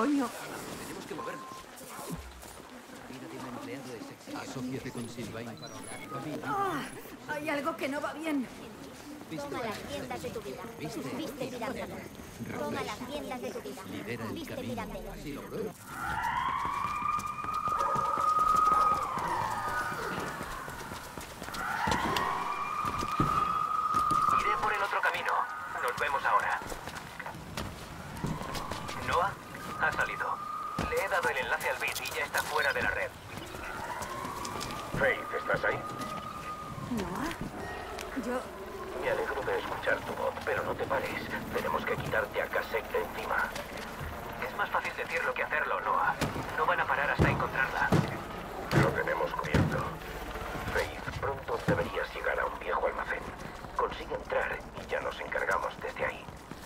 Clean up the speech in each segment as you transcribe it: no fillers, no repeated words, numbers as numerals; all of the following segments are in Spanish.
coño? Tenemos que movernos. Vida de un empleado de sexy. Asociate con Sylvain para hablar. Hay algo que no va bien. Toma las riendas de tu vida. Viste tirantelo. Toma las riendas de tu vida. Lidera el Viste camino. tirantelo. Así lo veo. Iré por el otro camino. Nos vemos ahora. ¿Noah? Ha salido. Le he dado el enlace al bit y ya está fuera de la red. Faith, ¿estás ahí? ¿No? Yo... Me alegro de escuchar tu voz, pero no te pares. Tenemos que quitarte a Kasek de encima. Es más fácil decirlo que hacerlo, Noah. No van a parar hasta encontrarla. Lo tenemos cubierto. Faith, pronto deberías llegar a un viejo almacén. Consigue entrar y ya nos encargamos desde ahí.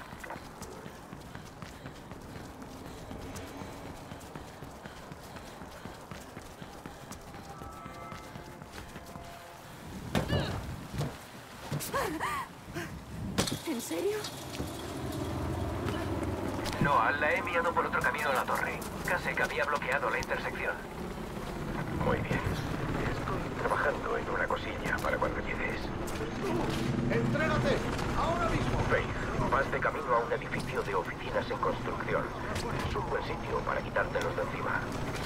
¿En serio? Noah, la he enviado por otro camino a la torre. Kasek había bloqueado la intersección. Muy bien. Estoy trabajando en una cosilla para cuando llegues. ¡Entrégate! ¡Ahora mismo! Faith, vas de camino a un edificio de oficinas en construcción. Es un buen sitio para quitártelos de encima.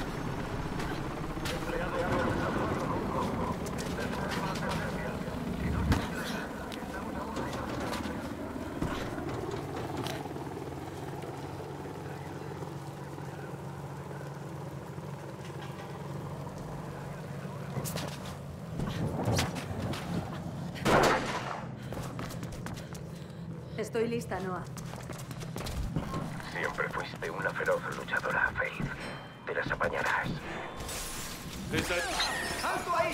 Estoy lista, Noah. Siempre fuiste una feroz luchadora, Faith. Te las apañarás. ¡Alto ahí!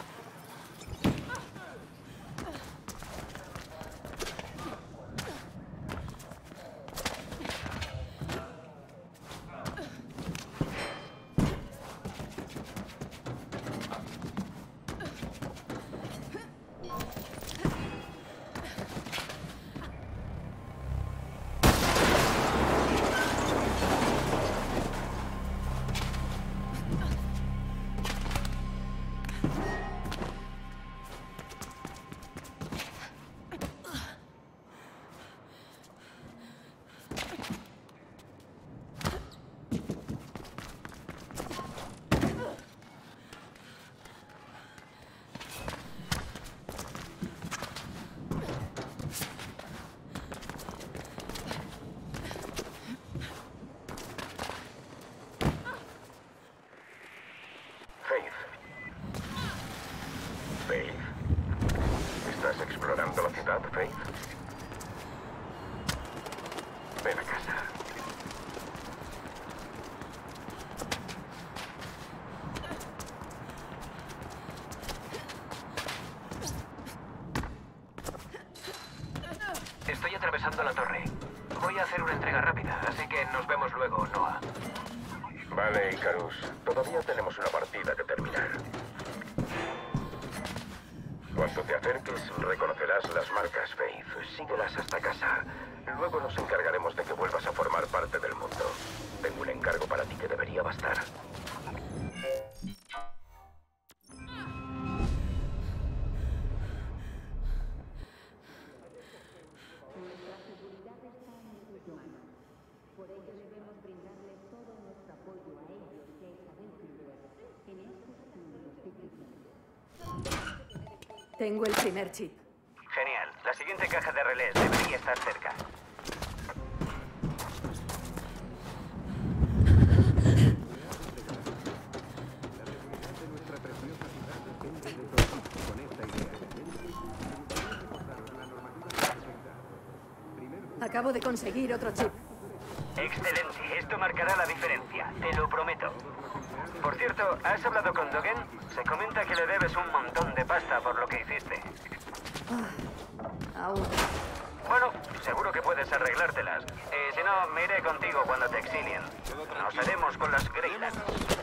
Faith. ¿Estás explorando la ciudad, Faith? Ven a casa. Estoy atravesando la torre. Voy a hacer una entrega rápida, así que nos vemos luego, Noah. Vale, Icarus. Todavía tenemos una partida que terminar. Cuando te acerques, reconocerás las marcas, Faith. Síguelas hasta casa. Luego nos encargaremos de que vuelvas a formar parte del mundo. Tengo un encargo para ti que debería bastar. Por ello debemos brindarle todo nuestro apoyo a ellos y a Isabel Kruger en estos mundos difíciles. Tengo el primer chip. Genial. La siguiente caja de relés debería estar cerca. Acabo de conseguir otro chip. Excelente. Esto marcará la diferencia. Te lo prometo. Por cierto, ¿has hablado con Dogen? Se comenta que le debes un montón de pasta por lo que hiciste. Aún. Bueno, seguro que puedes arreglártelas. Y si no, me iré contigo cuando te exilien. Nos haremos con las Greylands.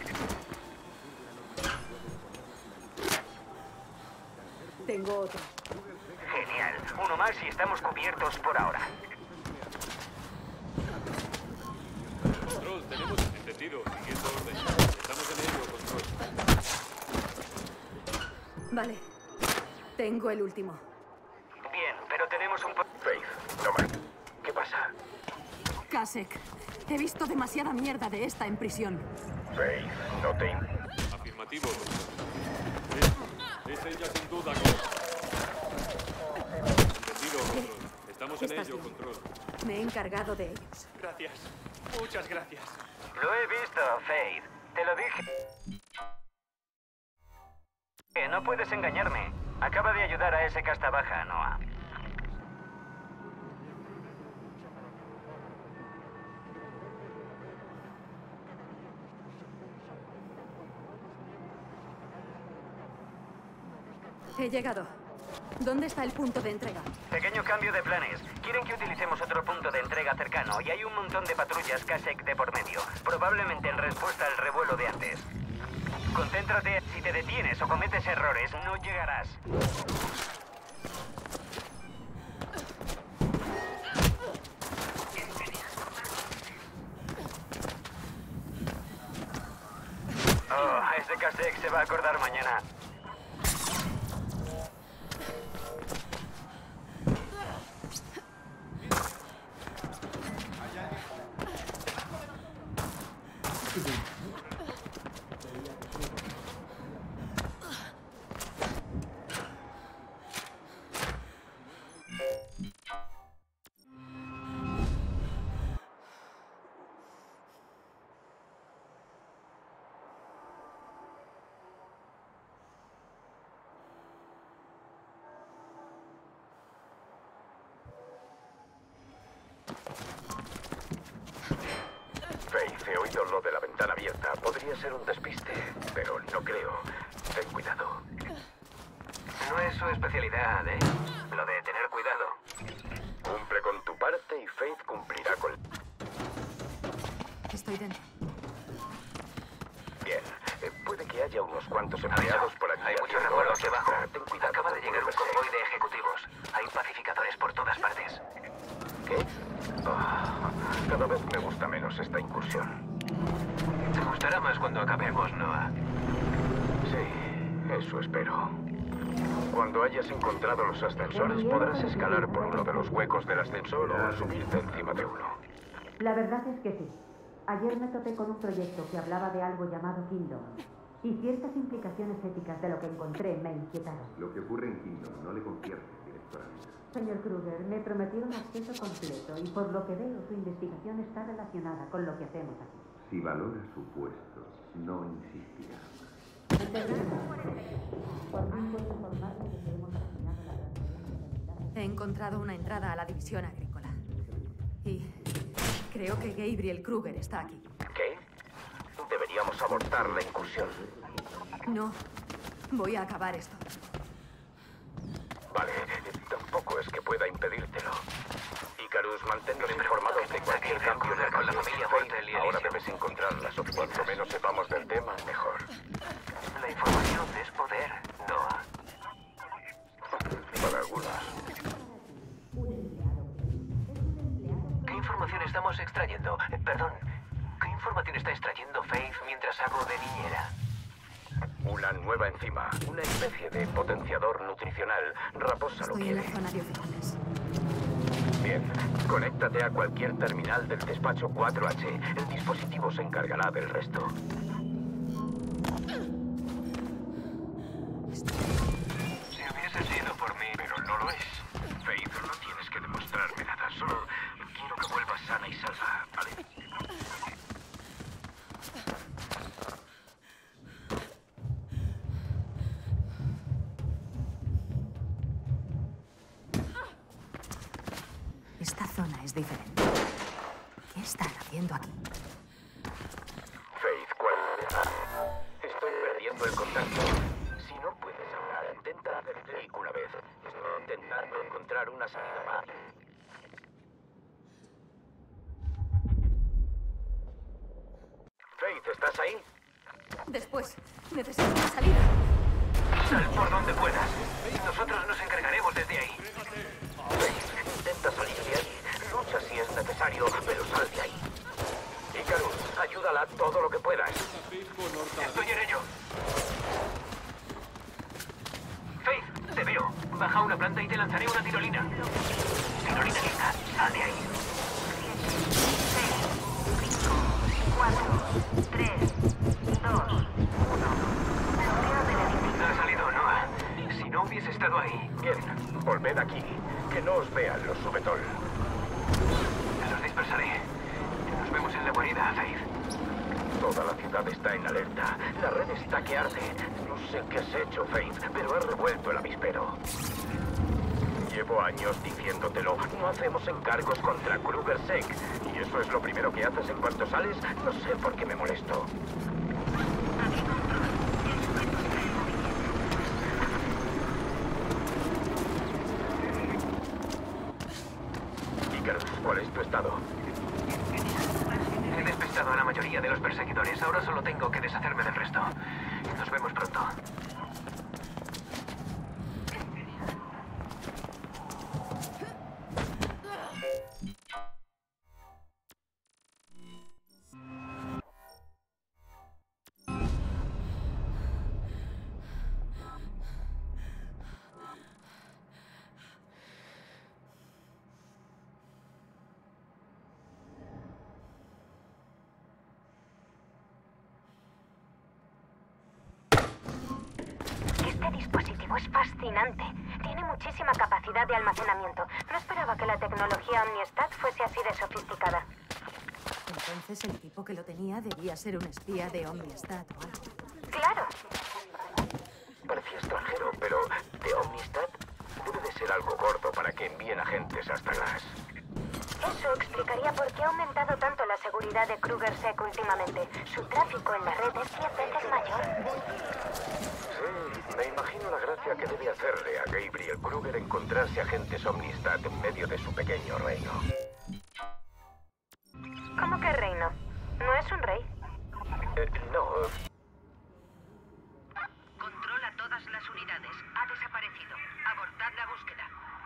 Tengo otro. Genial. Uno más y estamos cubiertos por ahora. Tenemos entendido, siguiendo orden. Estamos en ello, control. Vale. Tengo el último. Bien, pero tenemos un... Faith, Nomad, ¿qué pasa? Kasek, he visto demasiada mierda de esta en prisión. Faith, no te... Afirmativo, control. Es ella sin duda, control. Entendido, control. Estamos en Estás ello, bien. control. Me he encargado de ellos. Gracias. Muchas gracias. Lo he visto, Faith. Te lo dije. No puedes engañarme. Acaba de ayudar a ese casta baja, Noah. He llegado. ¿Dónde está el punto de entrega? Pequeño cambio de planes. Quieren que utilicemos otro punto de entrega cercano y hay un montón de patrullas Kasek de por medio. Probablemente en respuesta al revuelo de antes. Concéntrate. Si te detienes o cometes errores, no llegarás. Oh, ese Kasek se va a acordar mañana. Faith, he oído lo de la ventana abierta. Podría ser un despiste, pero no creo. Ten cuidado. No es su especialidad, ¿eh? Lo de tener cuidado. Cumple con tu parte y Faith cumplirá con... Estoy dentro. Bien. Puede que haya unos cuantos empleados por aquí. Hay mucho haciendo revuelo horas aquí abajo. extra. Ten cuidado. Acaba de con llegar un moverse. convoy de ejecutivos. Hay pacificadores por todas partes. ¿Qué? Cada vez me gusta menos esta incursión. Te gustará más cuando acabemos, Noah. Sí, eso espero. Cuando hayas encontrado los ascensores, podrás escalar por uno de los huecos del ascensor o subirte encima de uno. La verdad es que sí. Ayer me topé con un proyecto que hablaba de algo llamado Kingdom. Y ciertas implicaciones éticas de lo que encontré me inquietaron. Lo que ocurre en Kingdom no le concierne, directora. Señor Kruger, me prometieron acceso completo y por lo que veo su investigación está relacionada con lo que hacemos aquí. Si valora su puesto, no insistirá. Por fin puedo informarle de que hemos terminado la transferencia. He encontrado una entrada a la división agrícola. Y creo que Gabriel Kruger está aquí. ¿Qué? Deberíamos abortar la incursión. No. Voy a acabar esto. Vale, tampoco es que pueda impedírtelo. Icarus, manténnos informados de cualquier cambio de con la familia Fortel y Ahora Elysium. debes encontrar las opciones. Cuanto menos sepamos del tema, mejor. La información es poder, Noah. Para algunos. ¿Qué información estamos extrayendo? Perdón. ¿Qué información está extrayendo Faith mientras hago de niñera? Una nueva enzima, una especie de potenciador nutricional. Raposa lo Estoy en la quiere. zona de oficiales. Bien, conéctate a cualquier terminal del despacho 4H. El dispositivo se encargará del resto. Si hubiese sido por mí, Pero no lo es. Faith, no tienes que demostrarme nada. Solo quiero que vuelvas sana y salva, ¿vale? Esta zona es diferente. ¿Qué están haciendo aquí? Faith, ¿cuál? Estoy perdiendo el contacto. Si no puedes hablar, intenta hacer clic una vez. Estoy intentando encontrar una salida más. Faith, ¿estás ahí? Después, necesito una salida. sal por donde puedas. Nosotros nos encargaremos desde ahí. Intenta salir de ahí. Lucha si es necesario, pero sal de ahí. Icarus, Levanta y te lanzaré una tirolina. Tirolina lista. Sal de ahí. 6, 5, 4, 3, 2, 1. No ha salido, Noah. Si no hubiese estado ahí. Bien, volved aquí. Que no os vean los Subetol. Los dispersaré. Nos vemos en la guarida, Faith. Toda la ciudad está en alerta. La red está que arde. No sé qué has hecho, Faith, pero has revuelto el avispero. Llevo años diciéndotelo. No hacemos encargos contra KrugerSec. ¿Y eso es lo primero que haces en cuanto sales? No sé por qué me molesto. Icarus, ¿cuál es tu estado? He despistado a la mayoría de los perseguidores. Ahora solo tengo que deshacerme del resto. Nos vemos pronto. Este dispositivo es fascinante. Tiene muchísima capacidad de almacenamiento. No esperaba que la tecnología Omnistat fuese así de sofisticada. Entonces el tipo que lo tenía debía ser un espía de Omnistat o algo. Claro. Parecía extranjero, pero de Omnistat debe de ser algo gordo para que envíen agentes hasta Glass. Eso explicaría por qué ha aumentado tanto la seguridad de KrugerSec últimamente. Su tráfico en la red es 10 veces mayor. Sí, me imagino la gracia que debe hacerle a Gabriel Kruger encontrarse agentes Omnistat en medio de su pequeño reino. ¿Cómo que reino? ¿No es un rey? No. Controla todas las unidades. Ha desaparecido. Abortad la búsqueda.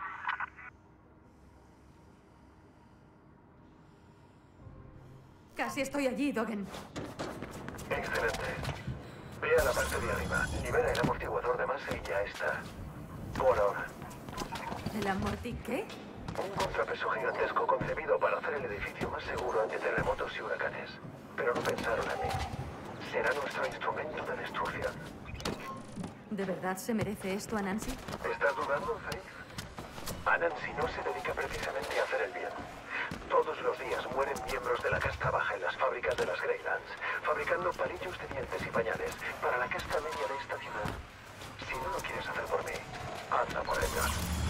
Casi estoy allí, Dogen. Excelente. Ve a la parte de arriba. Libera el amortiguador de masa y ya está. Por ahora. ¿El amorti qué? Un contrapeso gigantesco concebido para hacer el edificio más seguro ante terremotos y huracanes. Pero no pensaron en mí. Será nuestro instrumento de destrucción. ¿De verdad se merece esto a Nancy? ¿Estás dudando, Faith? A Nancy no se dedica precisamente a hacer el bien. Todos los días mueren miembros de la casta baja en las fábricas de las Greylands, fabricando palillos de dientes y pañales para la casta media de esta ciudad. Si no lo quieres hacer por mí, anda por ellos.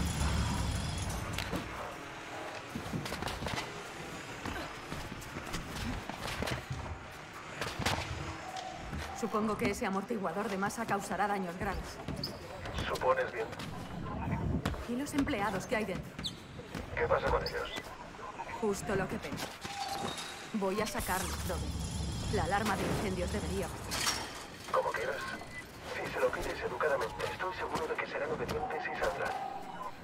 Supongo que ese amortiguador de masa causará daños graves. ¿Supones bien? ¿Y los empleados que hay dentro? ¿Qué pasa con ellos? Justo lo que pensé. Voy a sacarlos, Dogen. La alarma de incendios debería... Como quieras. Si se lo pides educadamente, estoy seguro de que serán obedientes y saldrán.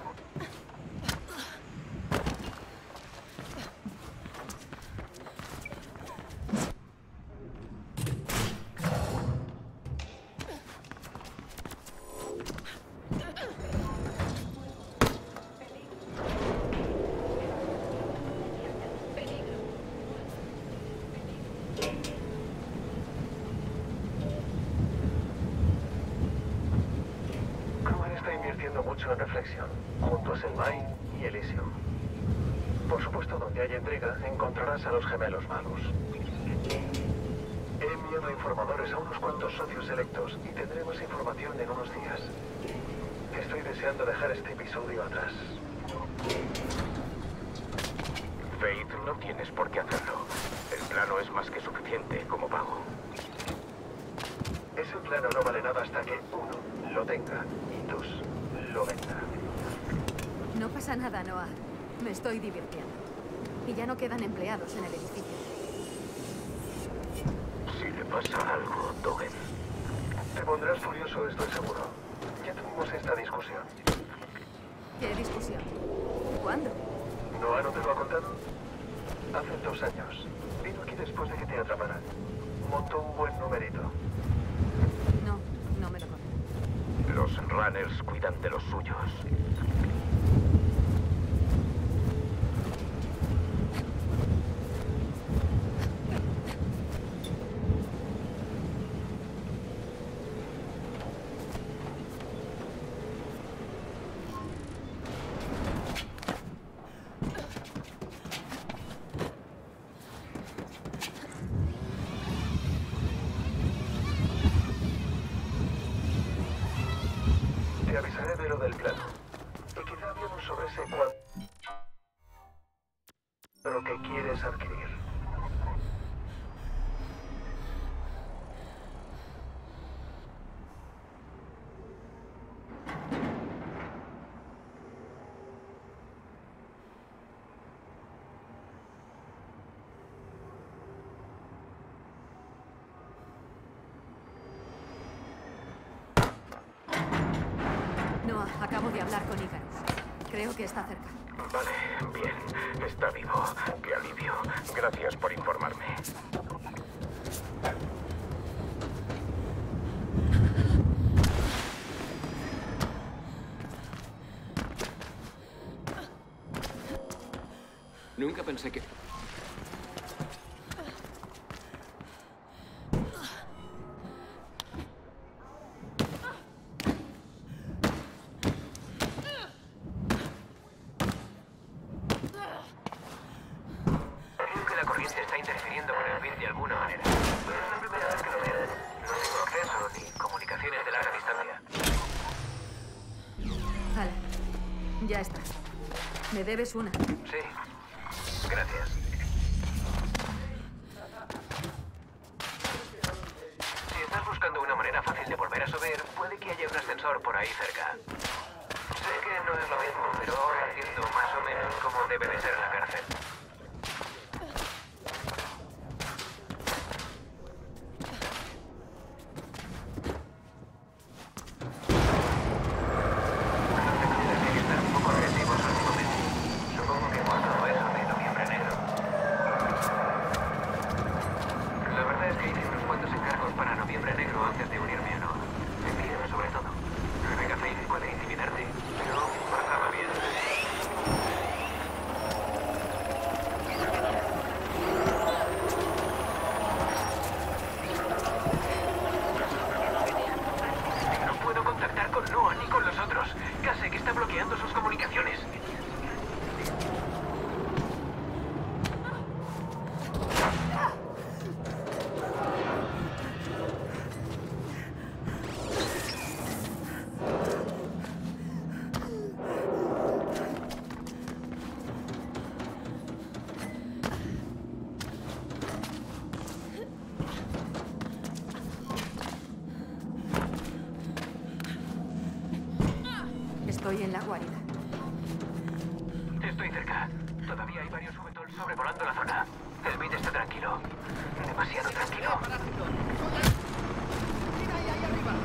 Mucho en reflexión, junto a Selmain y Elysium. Por supuesto, donde haya entrega, encontrarás a los gemelos malos. He enviado informadores a unos cuantos socios selectos y tendré más información en unos días. Estoy deseando dejar este episodio atrás. Faith, no tienes por qué hacerlo. El plano es más que suficiente como pago. Ese plano no vale nada hasta que uno lo tenga y dos lo venda. No pasa nada, Noah. Me estoy divirtiendo. Y ya no quedan empleados en el edificio. Si le pasa algo, Dogen. Te pondrás furioso, estoy seguro. Ya tuvimos esta discusión. ¿Qué discusión? ¿Cuándo? ¿No te lo ha contado? Hace 2 años. Vino aquí después de que te atraparan. Montó un buen numerito. No me lo contó. Los runners cuidan de los suyos. lo que quieres adquirir. Noah, acabo de hablar con Icarus. Creo que está cerca. Vale, bien. Está vivo. Qué alivio. Gracias por informarme. Nunca pensé que... Creo que la corriente está interfiriendo con el BIM de alguna manera. Pero es la primera vez que lo veo. No tengo acceso ni comunicaciones de larga distancia. Vale. Ya está. Me debes una. Sí. Gracias. Si estás buscando una manera fácil de volver a subir, puede que haya un ascensor por ahí cerca. Sé que no es lo mismo, pero ahora entiendo más o menos cómo debe de ser la cárcel. Hay que estar un poco agresivos últimamente. Supongo que por todo eso de Noviembre Negro. La verdad es que hice unos cuantos encargos para Noviembre Negro antes de unirme a NOA. De miedo, sobre todo. Rebecca Fane puede intimidarte, pero pasaba bien. No puedo contactar con Noah ni con los otros. Kasek está bloqueando sus comunicaciones. Estoy en la guarida. Estoy cerca. Todavía hay varios VTOL sobrevolando la zona. El BID está tranquilo. Demasiado tranquilo. ¡Mira ahí arriba!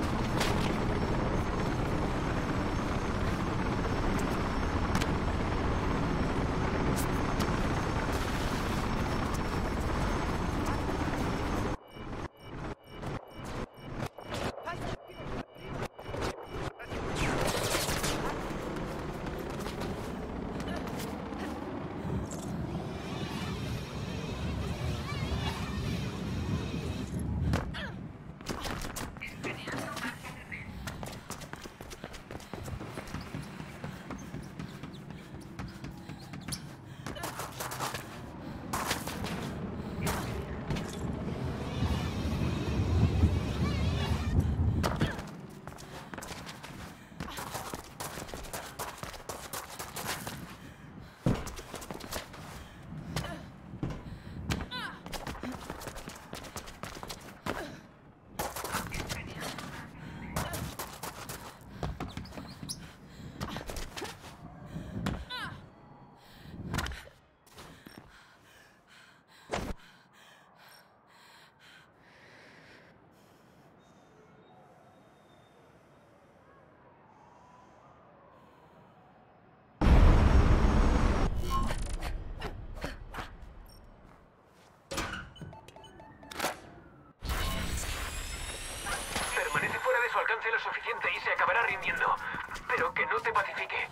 Permanece fuera de su alcance lo suficiente y se acabará rindiendo. Pero que no te pacifique.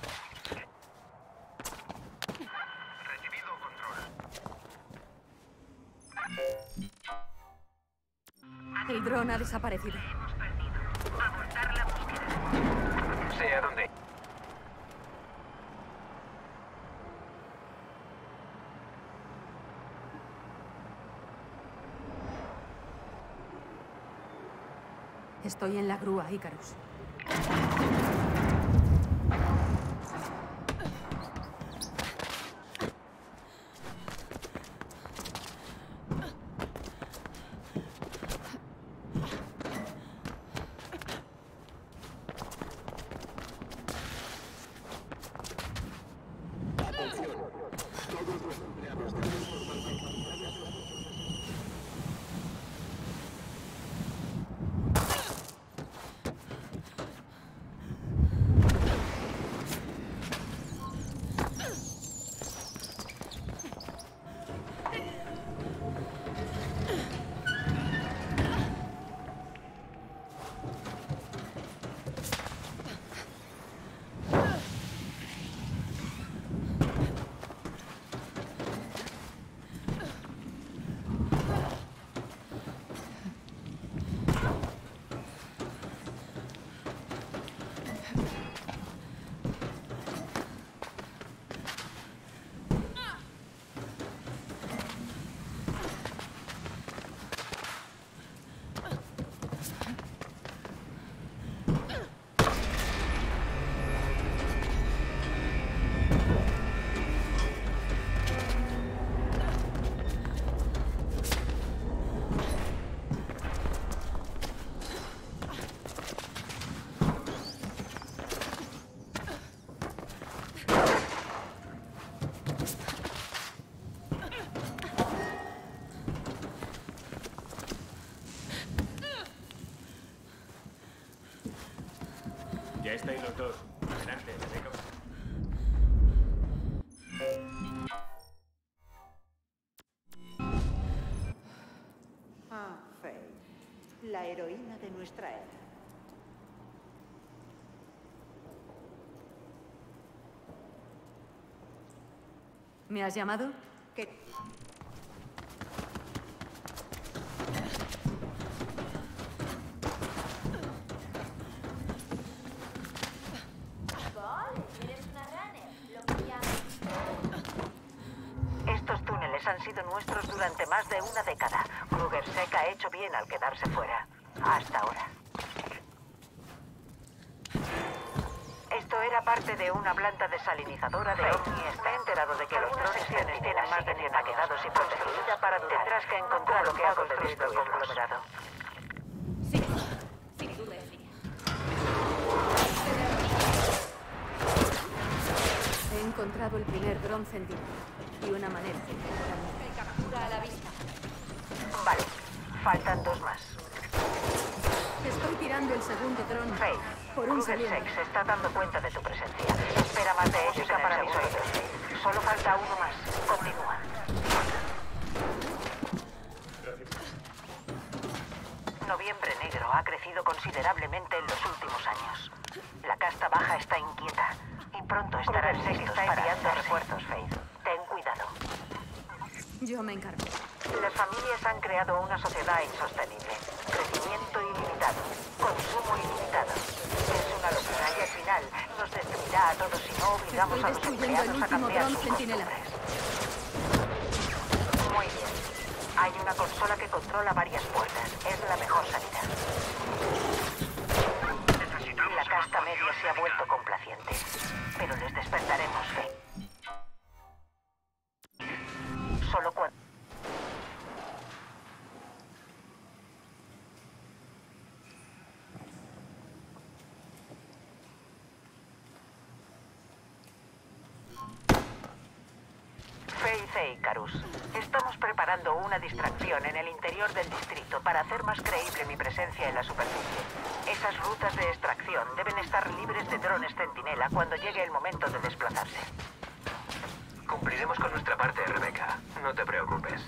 Recibido control. El dron ha desaparecido. Abortar la búsqueda. Sé a dónde. Estoy en la grúa, Icarus. Ya estáis los dos. Adelante, Rebecca. Ah, Faye. La heroína de nuestra era. ¿Me has llamado? ¿Qué? Estos túneles han sido nuestros durante más de una década. Krugersek ha hecho bien al quedarse fuera. Hasta ahora. Esto era parte de una planta desalinizadora de Omni. Me he enterado de que los drones tienen más de 100 quedados y protegida para durar. Tendrás que encontrar lo que ha construido el conglomerado. Sí, sin duda es mía. He encontrado el primer dron Sentinel y una manera de captura a la vista. Vale, faltan 2 más. Estoy tirando el segundo dron. Faith, por un saliente. Krugersek se está dando cuenta de tu presencia. Espera más de ellos para mis oídos. Solo falta uno más. Continúa. Noviembre Negro ha crecido considerablemente en los últimos años. La casta baja está inquieta y pronto estarán listos para enviando refuerzos, Faith. Ten cuidado. Yo me encargo. Las familias han creado una sociedad insostenible. Crecimiento ilimitado. Consumo ilimitado. Es una locura y al final nos destruirá a todos si no obligamos a los empleados a cambiar sus costumbres. Muy bien. Hay una consola que controla varias puertas. Es la mejor salida. La casta media se ha vuelto complaciente. Pero les despertaremos, Faith. Solo cuando... Faith e Icarus, estamos preparando una distracción en el interior del distrito para hacer más creíble mi presencia en la superficie. Esas rutas de extracción deben estar libres de drones centinela cuando llegue el momento de desplazarse. Cumpliremos con nuestra parte, Rebecca. No te preocupes.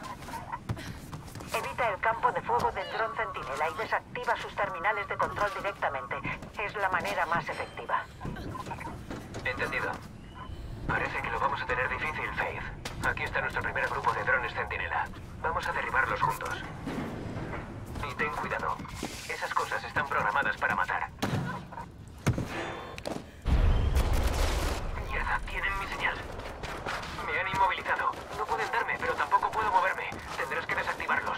Evita el campo de fuego del dron centinela y desactiva sus terminales de control directamente. Es la manera más efectiva. Entendido. Parece que lo vamos a tener difícil, Faith. Aquí está nuestro primer grupo de drones centinela. Vamos a derribarlos juntos. Y ten cuidado. Esas cosas están programadas para matar. Mierda, tienen mi señal. Me han inmovilizado. No pueden darme, pero tampoco puedo moverme. Tendrás que desactivarlos.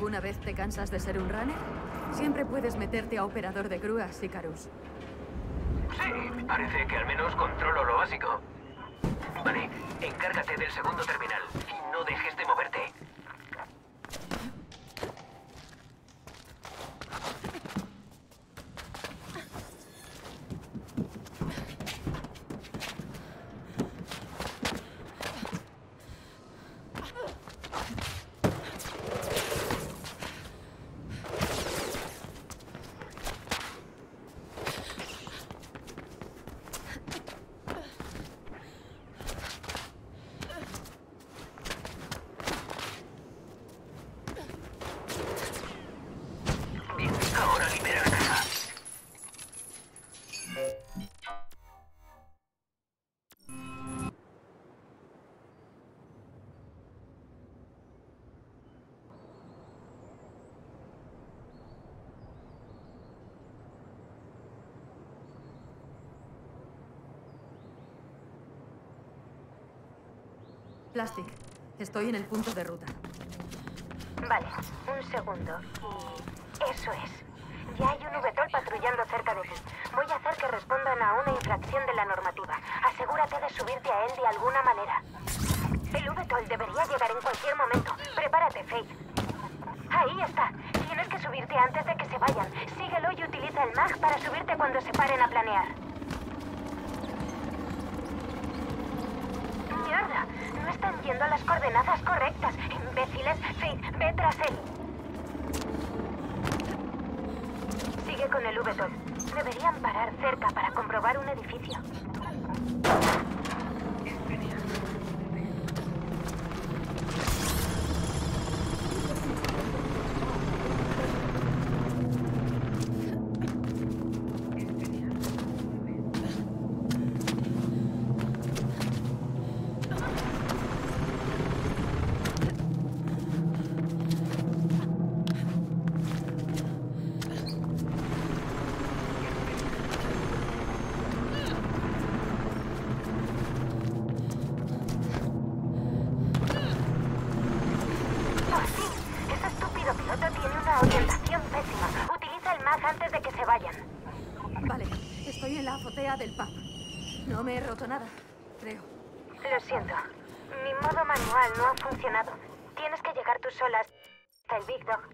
¿Alguna vez te cansas de ser un runner? Siempre puedes meterte a operador de grúas, Icarus. Sí, parece que al menos controlo lo básico. Vale, encárgate del segundo terminal y no dejes de moverte. Plastic, estoy en el punto de ruta. Vale, un segundo. Y eso es. Ya hay un VTOL patrullando cerca de ti. Voy a hacer que respondan a una infracción de la normativa. Asegúrate de subirte a él de alguna manera. El VTOL debería llegar en cualquier momento. Prepárate, Faith. Ahí está. Tienes que subirte antes de que se vayan. Síguelo y utiliza el mag para subirte cuando se paren a planear. ¡Mierda! No están yendo a las coordenadas correctas. Imbéciles. Faith, ve tras él. Sigue con el VTOL. Deberían parar cerca para comprobar un edificio. Orientación pésima. Utiliza el mag antes de que se vayan. Vale, estoy en la azotea del pub. No me he roto nada, creo. Lo siento. Mi modo manual no ha funcionado. Tienes que llegar tú sola hasta el Big Dog.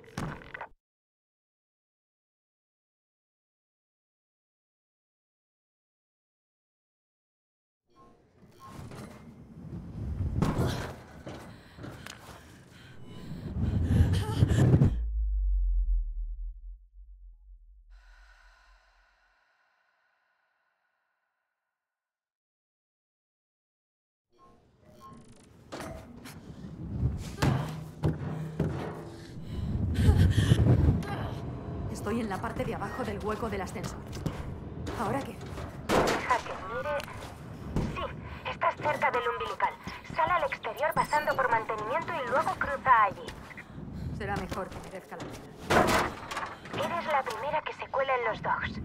Estoy en la parte de abajo del hueco del ascensor. ¿Ahora qué? Deja que mire... Sí, estás cerca del umbilical. Sale al exterior pasando por mantenimiento y luego cruza allí. Será mejor que merezca la pena. Eres la primera que se cuela en los dogs.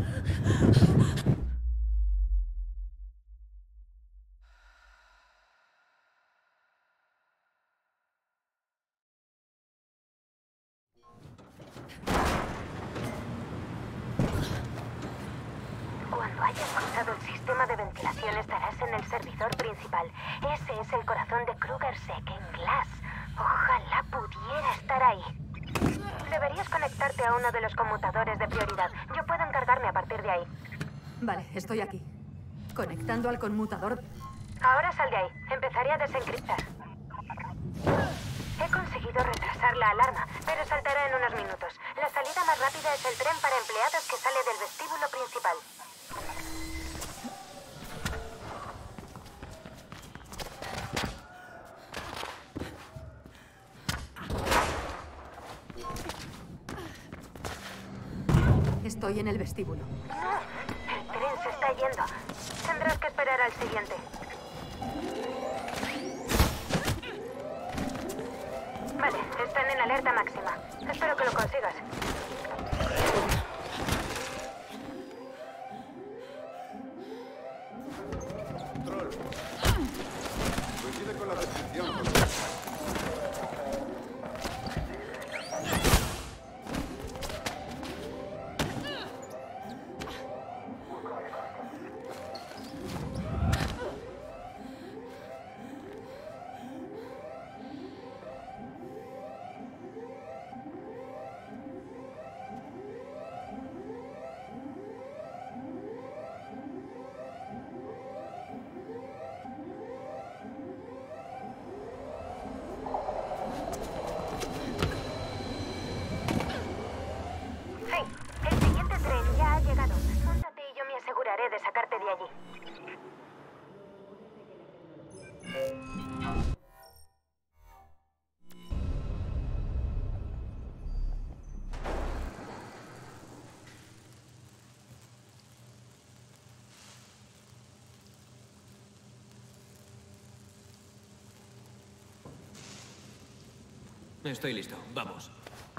Cuando hayas cruzado el sistema de ventilación estarás en el servidor principal. Ese es el corazón de Krugersec en Glass. Ojalá pudiera estar ahí. Deberías conectarte a uno de los conmutadores de prioridad. Yo puedo encargarme a partir de ahí. Vale, estoy aquí. Conectando al conmutador. Ahora sal de ahí. Empezaré a desencriptar. He conseguido retrasar la alarma, pero saltará en unos minutos. La salida más rápida es el tren para empleados que sale del vestíbulo principal. Estoy en el vestíbulo. No, el tren se está yendo. Tendrás que esperar al siguiente. Vale, están en alerta máxima. Espero que lo consigas. Control. Coincide con la descripción. Estoy listo. Vamos.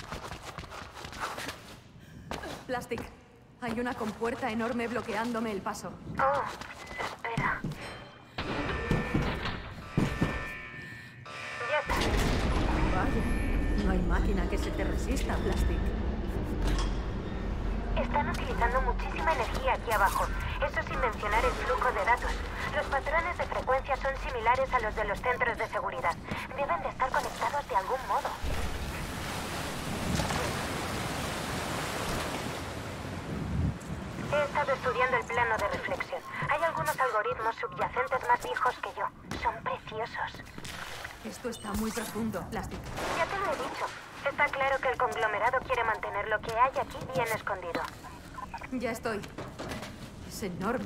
Plastic, hay una compuerta enorme bloqueándome el paso. Oh, espera. Ya está. Vaya, no hay máquina que se te resista, Plastic. Están utilizando muchísima energía aquí abajo. Eso sin mencionar el flujo de datos. Los patrones de frecuencia son similares a los de los centros de seguridad. Deben de estar conectados de algún modo. He estado estudiando el plano de reflexión. Hay algunos algoritmos subyacentes más viejos que yo. Son preciosos. Esto está muy profundo, Plastic. Ya te lo he dicho. Está claro que el conglomerado quiere mantener lo que hay aquí bien escondido. Ya estoy. Es enorme.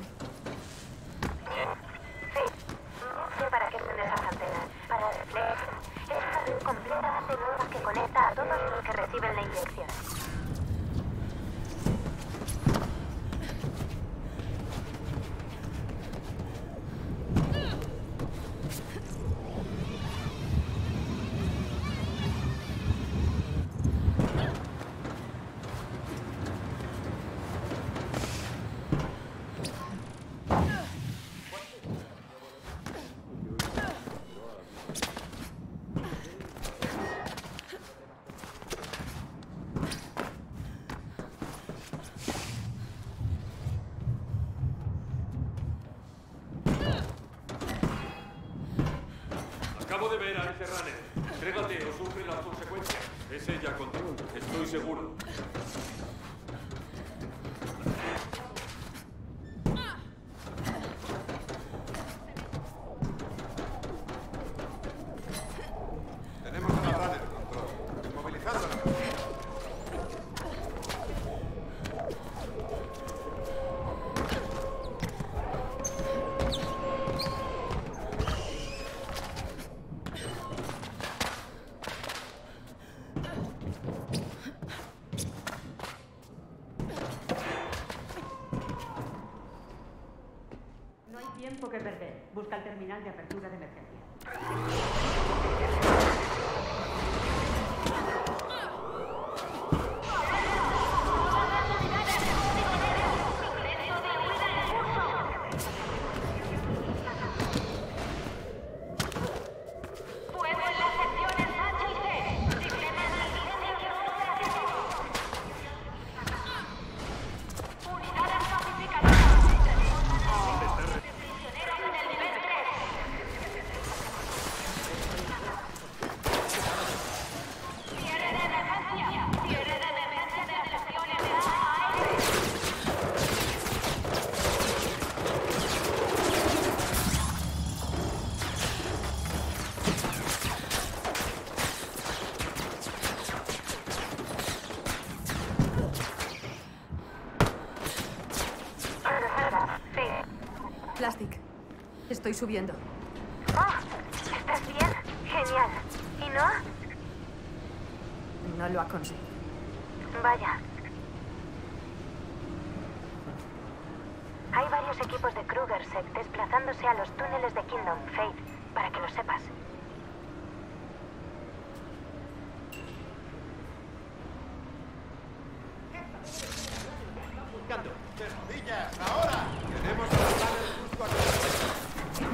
Sí. No sé para qué son esas antenas. Para reflexión. Es una red completamente nueva que conecta a todos los que reciben la inyección. Acabo de ver a ese runner. Entrégate o sufre las consecuencias. Es ella, Control. Estoy seguro. Tenemos a la runner, Control. Movilizándola. No hay tiempo que perder. Busca el terminal de apertura de emergencia. Plastic, estoy subiendo. Oh, ¿estás bien? Genial. ¿Y no? No lo ha conseguido. Vaya. Hay varios equipos de KrugerSec desplazándose a los túneles de Kingdom, Faith, para que lo sepas. Buscando. ¡De rodillas! ¡Ahora! Tenemos a la runner justo aquí.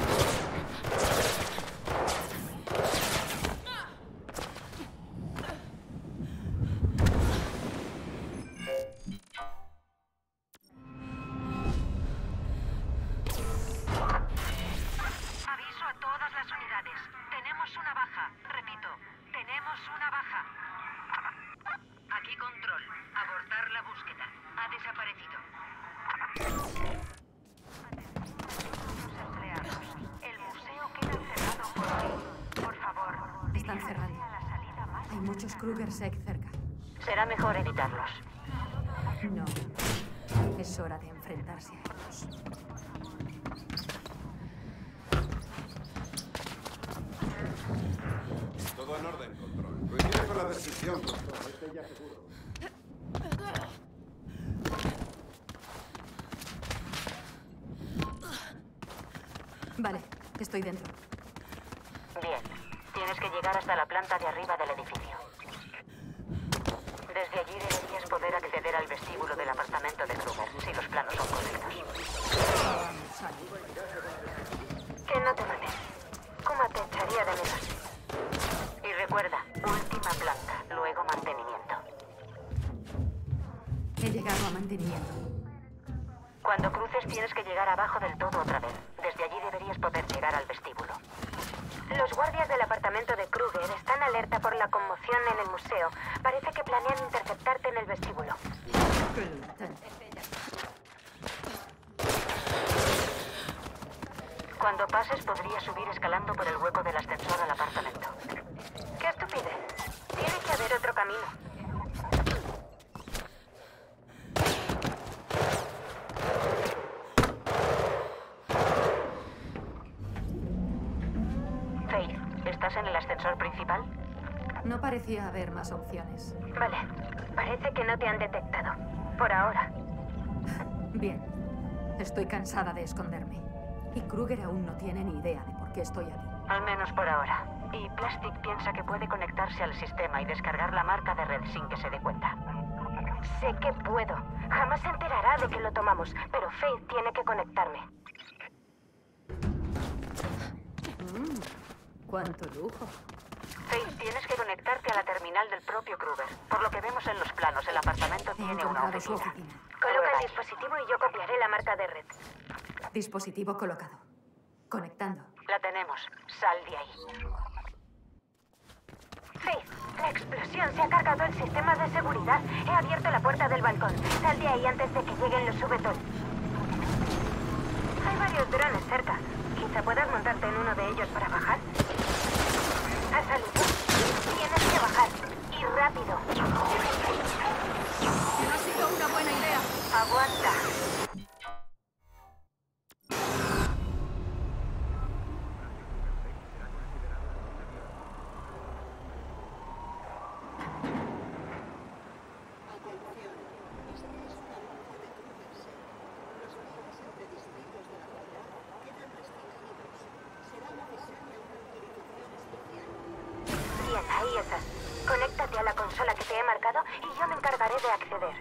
Aviso a todas las unidades. Tenemos una baja. Repito, tenemos una baja. Aquí Control. Abortar la búsqueda. Ha desaparecido. El museo queda cerrado por hoy. Por favor, Están cerrando. Hay muchos KrugerSec cerca. será mejor evitarlos. No. Es hora de enfrentarse a ellos. Todo en orden, Control. Coincide con la descripción, Control. Este ya seguro. Vale, estoy dentro. Bien. Tienes que llegar hasta la planta de arriba del edificio. Desde allí deberías poder acceder al vestíbulo del apartamento de Kruger, si los planos son correctos. Que no te mates. Kuma te echaría de menos. Y recuerda, última planta, luego mantenimiento. He llegado a mantenimiento. Cuando cruces tienes que llegar abajo del todo otra vez. Desde allí deberías poder llegar al vestíbulo. Los guardias del apartamento de Kruger están alerta por la conmoción en el museo. Parece que planean interceptarte en el vestíbulo. Cuando pases podrías subir escalando por el hueco del ascensor al apartamento. ¡Qué estupidez! Tiene que haber otro camino. Faith, ¿estás en el ascensor principal? No parecía haber más opciones. Vale. Parece que no te han detectado. Por ahora. Bien. Estoy cansada de esconderme. Y Kruger aún no tiene ni idea de por qué estoy aquí. Al menos por ahora. Y Plastic piensa que puede conectarse al sistema y descargar la marca de red sin que se dé cuenta. Sé que puedo. Jamás se enterará de que lo tomamos, pero Faith tiene que conectarme. ¡Cuánto lujo! Faith, tienes que conectarte a la terminal del propio Kruger. Por lo que vemos en los planos, el apartamento tiene una oficina. Coloca el dispositivo y yo copiaré la marca de red. Dispositivo colocado. Conectando. La tenemos. Sal de ahí. Faith, la explosión se ha cargado el sistema de seguridad. He abierto la puerta del balcón. Sal de ahí antes de que lleguen los Subetón. Hay varios drones cerca. Quizá puedas montarte en uno de ellos para bajar. ¿Has salido? Tienes que bajar. Y rápido. No ha sido una buena idea. Aguanta. Bien, ahí estás. Conéctate a la consola que te he marcado y yo me encargaré de acceder.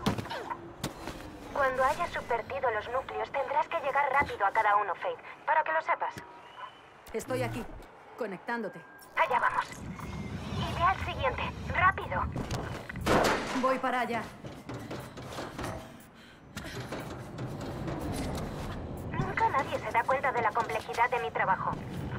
Cuando hayas subvertido los núcleos, tendrás que llegar rápido a cada uno, Faith, para que lo sepas. Estoy aquí, conectándote. Allá vamos. Y ve al siguiente. ¡Rápido! Voy para allá. Nunca nadie se da cuenta de la complejidad de mi trabajo.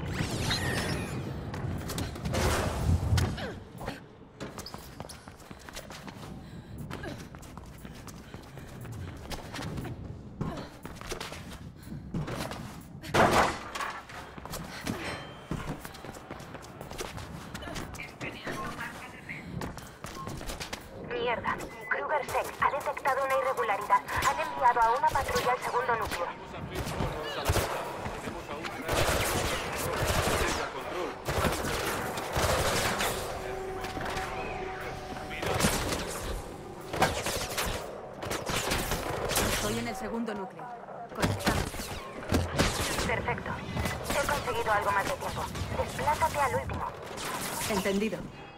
Mierda. KrugerSec ha detectado una irregularidad. Han enviado a una patrulla al segundo núcleo. Estoy en el segundo núcleo. Conectando. Perfecto. He conseguido algo más de tiempo. Desplázate al último. Entendido.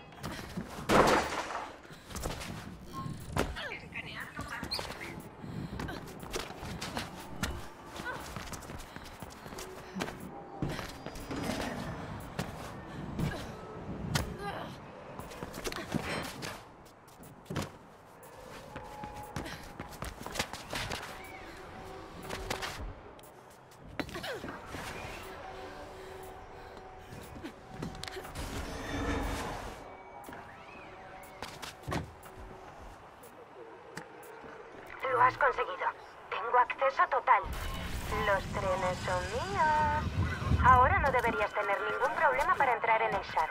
Lo has conseguido. Tengo acceso total. Los trenes son míos. Ahora no deberías tener ningún problema para entrar en el SHARP.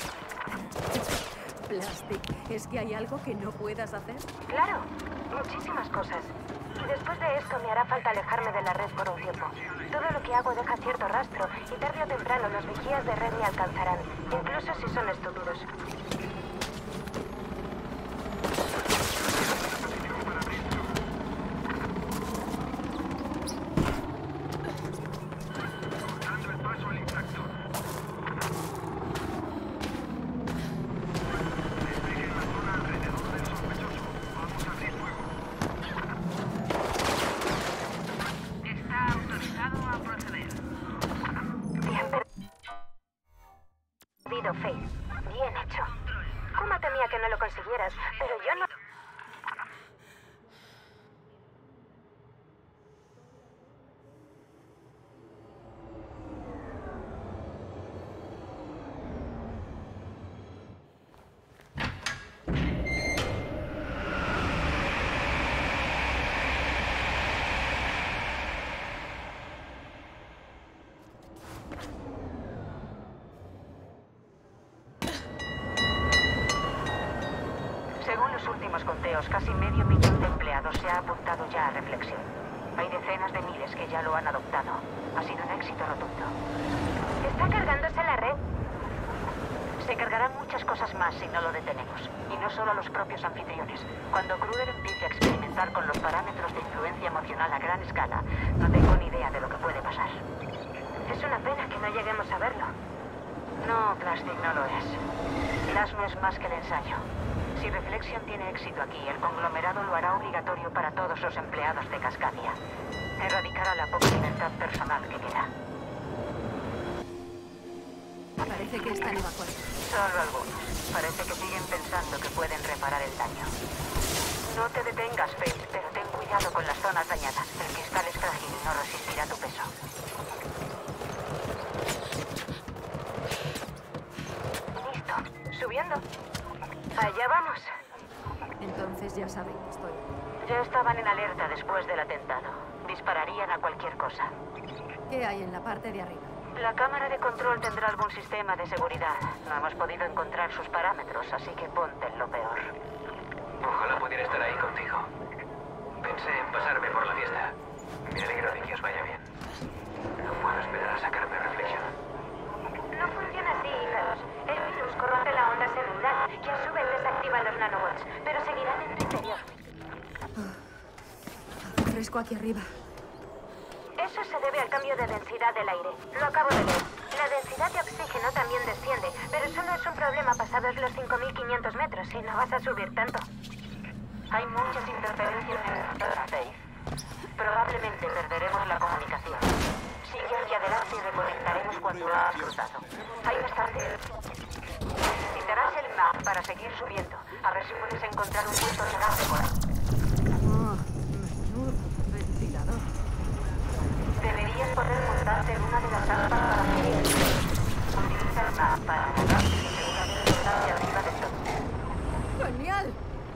Plastic, ¿es que hay algo que no puedas hacer? Claro, muchísimas cosas. Y después de esto me hará falta alejarme de la red por un tiempo. Todo lo que hago deja cierto rastro y tarde o temprano los vigías de red me alcanzarán, incluso si son estúpidos. los últimos conteos, casi medio millón de empleados se ha apuntado ya a reflexión. Hay decenas de miles que ya lo han adoptado. Ha sido un éxito rotundo. Está cargándose la red. Se cargarán muchas cosas más si no lo detenemos. Y no solo los propios anfitriones. Cuando Kruger empiece a experimentar con los parámetros de influencia emocional a gran escala, no tengo ni idea de lo que puede pasar. Es una pena que no lleguemos a verlo. No, Plastic no lo es. LAS no es más que el ensayo. Si Reflexion tiene éxito aquí, el conglomerado lo hará obligatorio para todos los empleados de Cascadia. Erradicará la poca libertad personal que queda. Parece que están evacuando. Solo algunos. Parece que siguen pensando que pueden reparar el daño. No te detengas, Faith, pero ten cuidado con las zonas dañadas. El cristal es frágil y no resistirá tu peso. Listo. Subiendo. Allá vamos. Entonces ya saben que estoy. Ya estaban en alerta después del atentado. Dispararían a cualquier cosa. ¿Qué hay en la parte de arriba? La cámara de control tendrá algún sistema de seguridad. No hemos podido encontrar sus parámetros, así que ponte en lo peor. Ojalá pudiera estar ahí contigo. Pensé en pasarme por la fiesta. Me alegro de que os vaya bien. No puedo esperar a sacarme Reflexion. No funciona así, Icarus. El virus corrompe la onda celular y a su vez desactiva los nanobots, pero seguirán en tu interior. Hace fresco aquí arriba. Eso se debe al cambio de densidad del aire. Lo acabo de ver. La densidad de oxígeno también desciende, pero eso no es un problema pasados los 5.500 metros y no vas a subir tanto. Hay muchas interferencias en el Faith. Probablemente perderemos la comunicación. Sigue hacia adelante y reconectaremos cuando lo has cruzado. Hay bastante. Necesitarás el map para seguir subiendo. A ver si puedes encontrar un punto cerrado por ahí. Oh, menudo ventilador. Deberías poder montarte en una de las aspas para seguir. Utiliza el map para montarte y seguramente estás hacia arriba del todo. ¡Genial!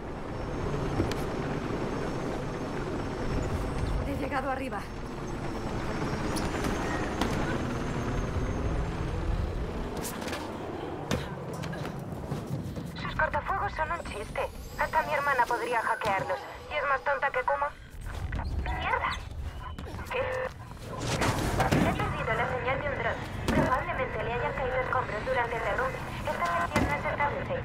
He llegado arriba. Sus cortafuegos son un chiste. Hasta mi hermana podría hackearlos. ¿Y es más tonta que Kuma? ¡Mierda! ¿Qué? He perdido la señal de un dron. Probablemente le hayan caído escombros durante el derrumbe. Esta sección no se establece.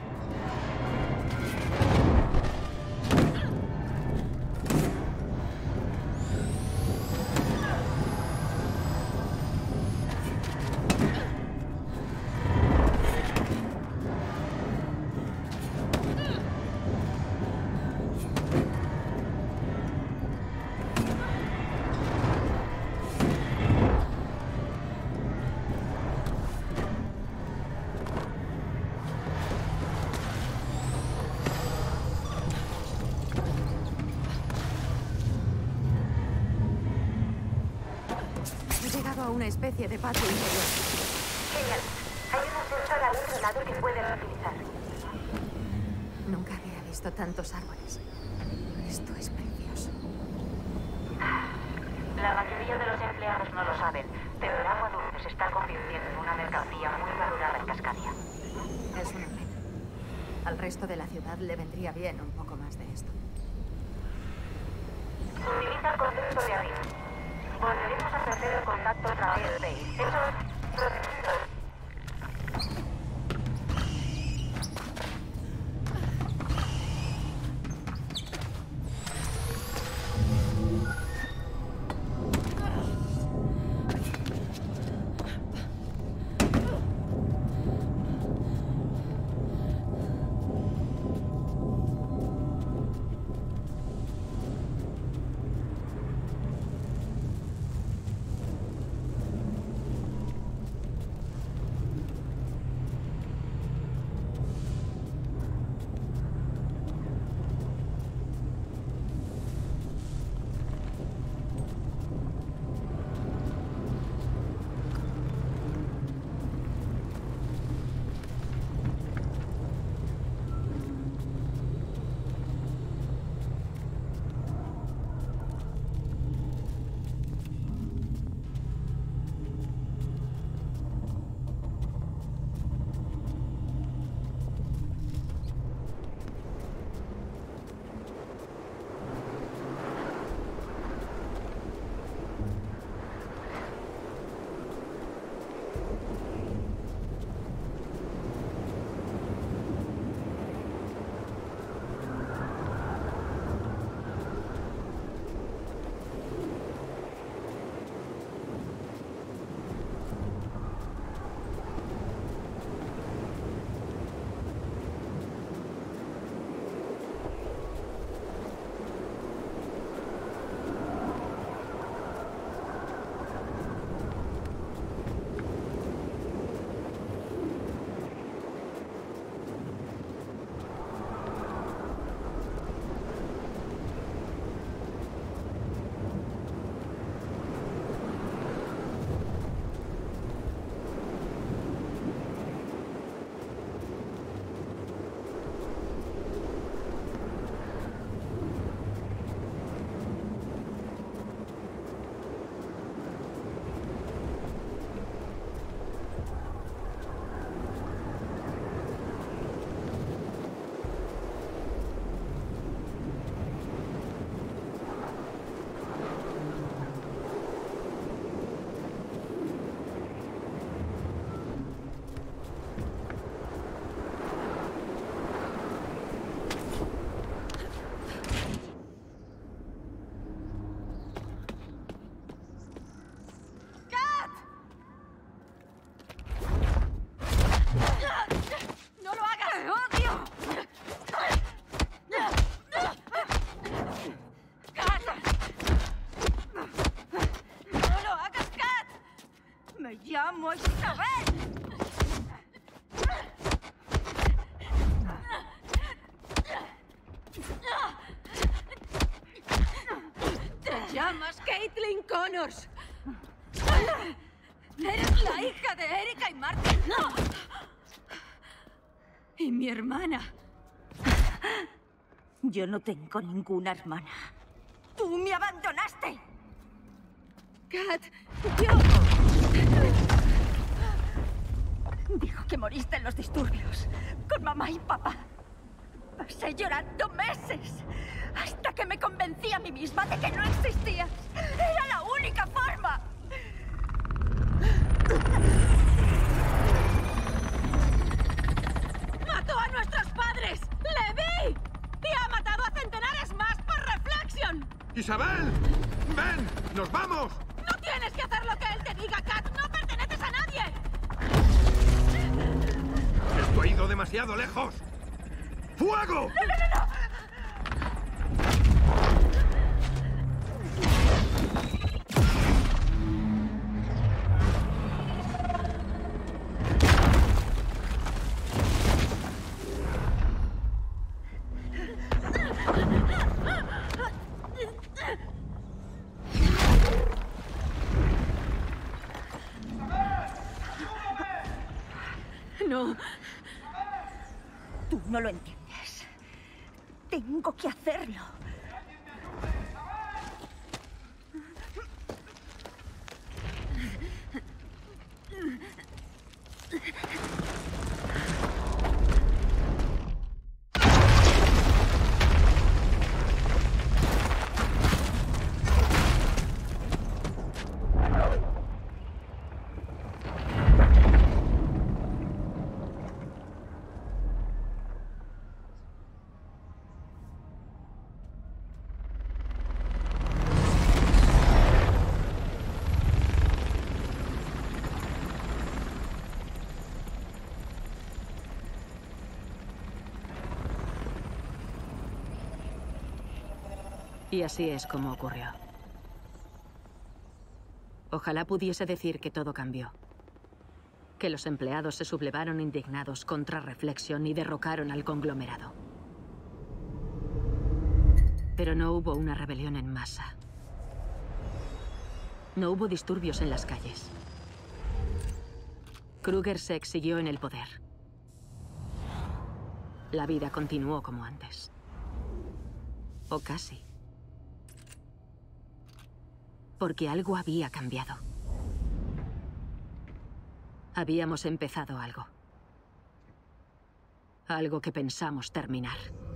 A una especie de patio interior. Genial. Hay un ascensor al otro lado que puedes utilizar. Nunca había visto tantos árboles. Esto es precioso. La mayoría de los empleados no lo saben, pero el agua dulce se está convirtiendo en una mercancía muy valorada en Cascadia. Es una pena. Al resto de la ciudad le vendría bien un poco más de esto. Utiliza el conducto de arriba. Volveremos a perder el contacto otra vez, Faith. Eso es... como Isabel. Te llamas Caitlin Connors. Eres la hija de Erika y Martin. Y mi hermana. Yo no tengo ninguna hermana. ¡Tú me abandonaste! Kat, yo... Dijo que moriste en los disturbios, con mamá y papá. Pasé llorando meses, hasta que me convencí a mí misma de que no existías. Era la única forma. ¡Mató a nuestros padres! ¡Le vi! ¡Y ha matado a centenares más por Reflection! ¡Isabel! ¡Ven! ¡Nos vamos! ¡No tienes que hacer lo que él te diga, Kat! ¡No perteneces a nadie! ¡Esto ha ido demasiado lejos! ¡Fuego! ¡No, no, no, no! No. Tú no lo entiendes. Tengo que hacerlo. Y así es como ocurrió. Ojalá pudiese decir que todo cambió. Que los empleados se sublevaron indignados contra Reflection y derrocaron al conglomerado. Pero no hubo una rebelión en masa. No hubo disturbios en las calles. Kruger-Sec siguió en el poder. La vida continuó como antes. O casi. Porque algo había cambiado. Habíamos empezado algo. Algo que pensamos terminar.